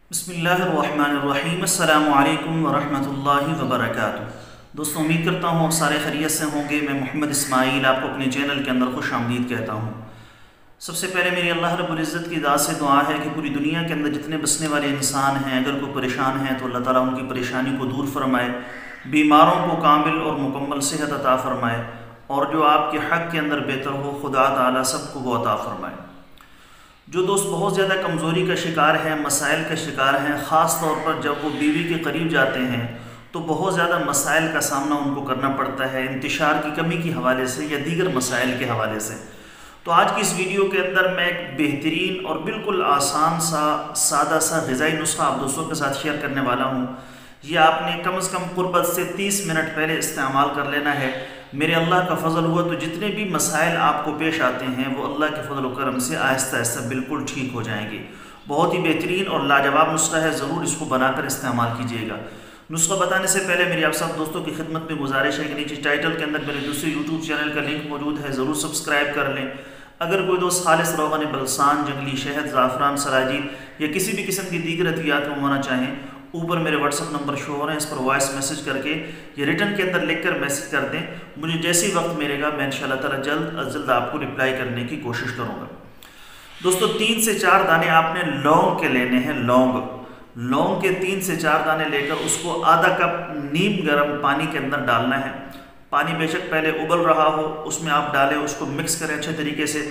बिस्मिल्लाहिर्रहमानिर्रहीम। अस्सलामु अलैकुम वरहमतुल्लाहि वबरकातुहू। दोस्तों, उम्मीद करता हूँ आप सारे खैरियत से होंगे। मैं मोहम्मद इस्माइल आपको अपने चैनल के अंदर खुश आमदीद कहता हूँ। सबसे पहले मेरी अल्लाह रब्बुल इज़्ज़त की ज़ात से दुआ है कि पूरी दुनिया के अंदर जितने बसने वाले इंसान हैं, अगर कोई परेशान हैं तो अल्लाह ताला उनकी परेशानी को दूर फरमाए, बीमारों को कामिल और मुकम्मल सेहत अता फरमाए, और जो आपके हक़ के अंदर बेहतर हो खुदा ताला सबको वो अता फरमाए। जो दोस्त बहुत ज़्यादा कमज़ोरी का शिकार हैं, मसाइल का शिकार हैं, ख़ास तौर पर जब वो बीवी के करीब जाते हैं तो बहुत ज़्यादा मसाइल का सामना उनको करना पड़ता है, इंतिशार की कमी के हवाले से या दीगर मसाइल के हवाले से। तो आज की इस वीडियो के अंदर मैं एक बेहतरीन और बिल्कुल आसान सा सादा सा ग़िज़ाई नुस्खा आप दोस्तों के साथ शेयर करने वाला हूँ। ये आपने कम से कम कुर्बत से 30 मिनट पहले इस्तेमाल कर लेना है। मेरे अल्लाह का फ़ज़ल हुआ तो जितने भी मसाइल आपको पेश आते हैं वो अल्लाह के फ़ज़ल व करम से आहिस्ता आहिस्ता बिल्कुल ठीक हो जाएंगे। बहुत ही बेहतरीन और लाजवाब नुस्खा है, ज़रूर इसको बनाकर इस्तेमाल कीजिएगा। नुस्खा बताने से पहले मेरी आप सब दोस्तों की खिदमत में गुजारिश है कि नीचे टाइटल के अंदर मेरे दूसरे यूट्यूब चैनल का लिंक मौजूद है, ज़रूर सब्सक्राइब कर लें। अगर कोई दोस्त खालिस रोग़न बलसान, जंगली शहद, ज़ाफ़रान, सराजी या किसी भी किस्म की दीगर अतियात मंगवाना चाहें, ऊपर मेरे व्हाट्सअप नंबर शो हो रहे हैं, इस पर वॉइस मैसेज करके या रिटर्न के अंदर लिखकर मैसेज कर दें। मुझे जैसे ही वक्त मिलेगा मैं इंशाअल्लाह ताला जल्द अज जल्द आपको रिप्लाई करने की कोशिश करूँगा। दोस्तों, 3 से 4 दाने आपने लौंग के लेने हैं। लौंग के 3 से 4 दाने लेकर उसको आधा कप नीम गर्म पानी के अंदर डालना है। पानी बेशक पहले उबल रहा हो, उसमें आप डालें, उसको मिक्स करें अच्छे तरीके से,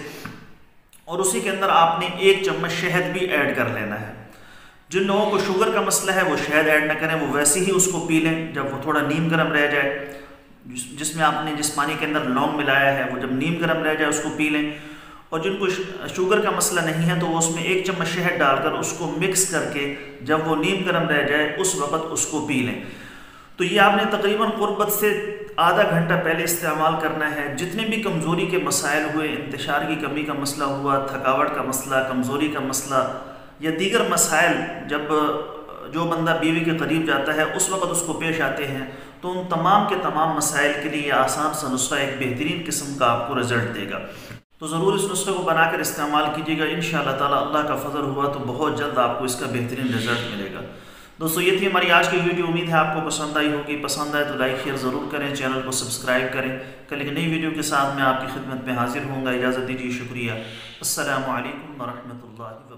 और उसी के अंदर आपने 1 चम्मच शहद भी ऐड कर लेना है। जिन लोगों को शुगर का मसला है वो शहद ऐड ना करें, वो वैसे ही उसको पी लें जब वो थोड़ा नीम गर्म रह जाए। जिसमें आपने जिस पानी के अंदर लौंग मिलाया है वो जब नीम गर्म रह जाए उसको पी लें। और जिनको शुगर का मसला नहीं है तो वो उसमें 1 चम्मच शहद डालकर उसको मिक्स करके जब वो नीम गर्म रह जाए उस वक़्त उसको पी लें। तो ये आपने तकरीबन कुर्बत से आधा घंटा पहले इस्तेमाल करना है। जितने भी कमज़ोरी के मसाइल हुए, इंतशार की कमी का मसला हुआ, थकावट का मसला, कमज़ोरी का मसला या दीगर मसाइल जब जो बंदा बीवी के करीब जाता है उस वक़्त उसको पेश आते हैं, तो उन तमाम के तमाम मसाइल के लिए आसान सा नुस्खा एक बेहतरीन किस्म का आपको रिज़ल्ट देगा। तो ज़रूर इस नुस्खे को बनाकर इस्तेमाल कीजिएगा। इंशाअल्लाह ताला अल्लाह का फ़ज़ल हुआ तो बहुत जल्द आपको इसका बेहतरीन रिज़ल्ट मिलेगा। दोस्तों, ये थी हमारी आज की वीडियो। उम्मीद है आपको पसंद आई होगी। पसंद आए तो लाइक शेयर ज़रूर करें, चैनल को सब्सक्राइब करें। कल एक नई वीडियो के साथ मैं आपकी खिदमत में हाजिर होऊंगा। इजाज़त दीजिए, शुक्रिया। अस्सलामु अलैकुम वरहमतुल्लाहि।